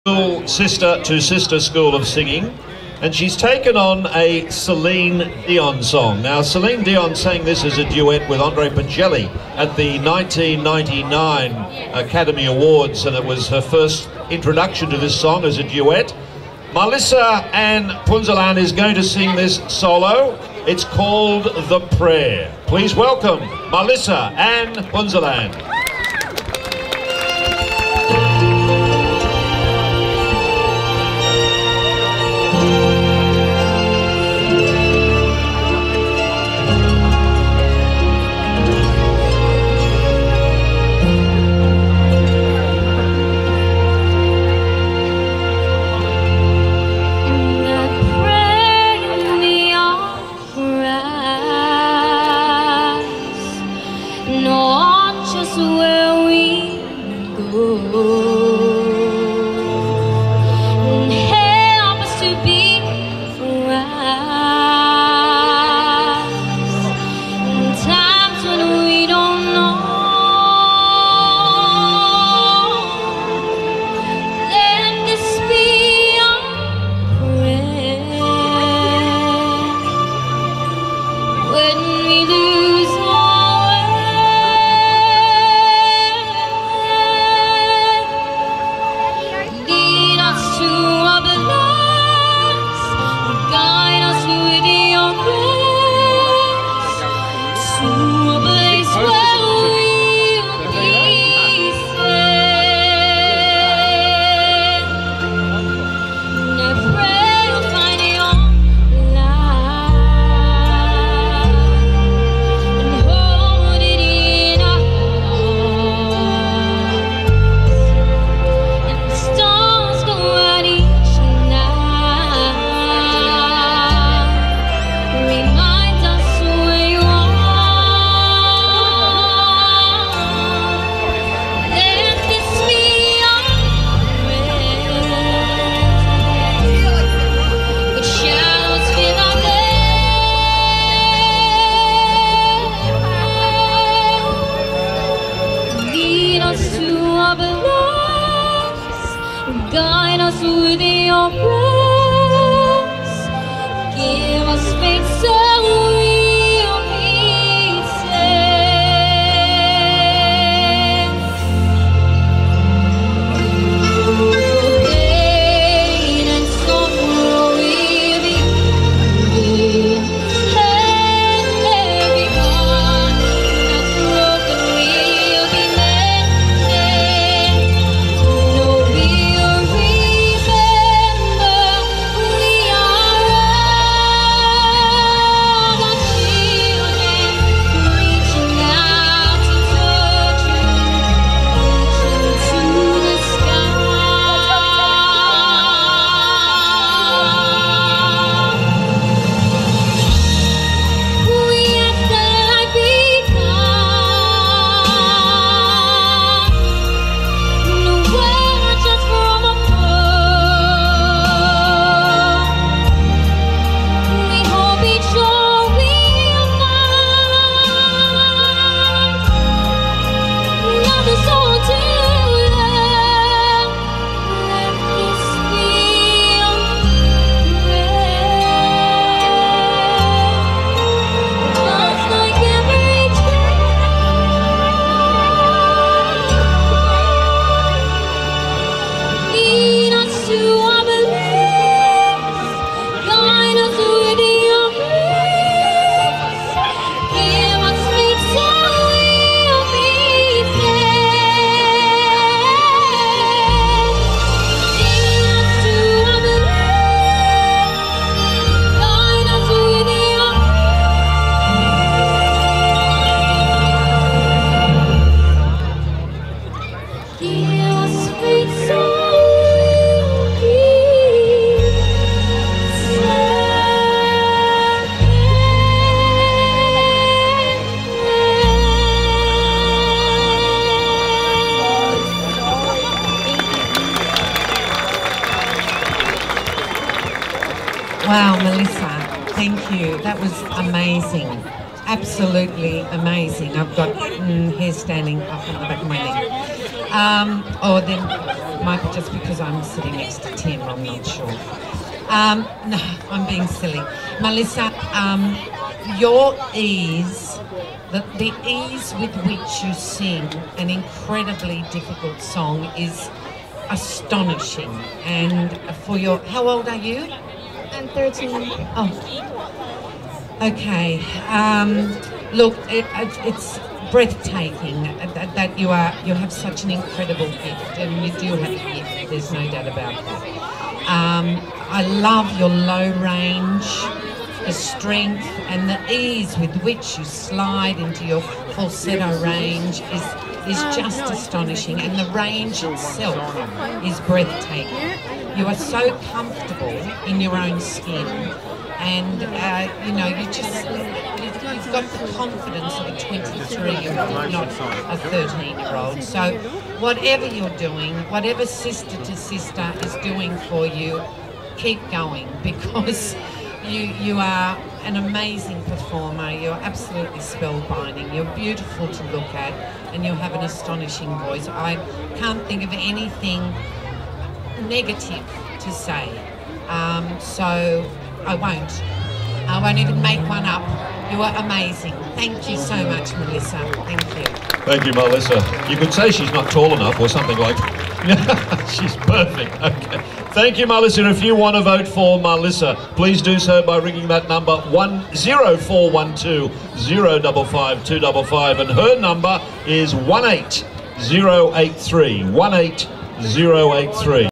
Sister to Sister School of Singing, and she's taken on a Celine Dion song. Now, Celine Dion sang this as a duet with Andre Pagelli at the 1999 Academy Awards, and it was her first introduction to this song as a duet. Melissa Ann Punzalan is going to sing this solo. It's called The Prayer. Please welcome Melissa Ann Punzalan. Guide us with your grace. Give us faith so we'll be saved. Pain and sorrow will be healed, and every heart that's broken will be mended. No, we'll remember we are all the children reaching out to touch you, reaching to the sky. We ask that light be come. No word just from above. We hope each soul will find another soul to love. Let this be your prayer. Love's like every child. Lead us to our beliefs. Guide us with your grace. Give us faith so we'll be saved. Lead us to our beliefs. Guide us with your grace. Give us faith so we'll be Wow, Melissa, thank you. That was amazing. Absolutely amazing. I've got hair standing up on the back of my neck. Then Might be just because I'm sitting next to Tim, I'm not sure. No, I'm being silly. Melissa, your ease, the ease with which you sing an incredibly difficult song is astonishing. And for your, how old are you? I'm 13. Oh, okay. Look, it's breathtaking that you have such an incredible gift, and you do have a gift. There's no doubt about that. I love your low range, the strength and the ease with which you slide into your falsetto range is just astonishing, and the range itself is breathtaking. You are so comfortable in your own skin, and you know, you've got the confidence of a 23-year-old, not a 13-year-old. So whatever you're doing, whatever Sister to Sister is doing for you, keep going, because you are an amazing performer. You're absolutely spellbinding. You're beautiful to look at, and you have an astonishing voice. I can't think of anything negative to say, so I won't even make one up. You are amazing. Thank you so much, Melissa. Thank you. Thank you, Melissa. You could say she's not tall enough or something like that. She's perfect. Okay. Thank you, Melissa. If you want to vote for Melissa, please do so by ringing that number 10412 055 255, and her number is 18083. 18083.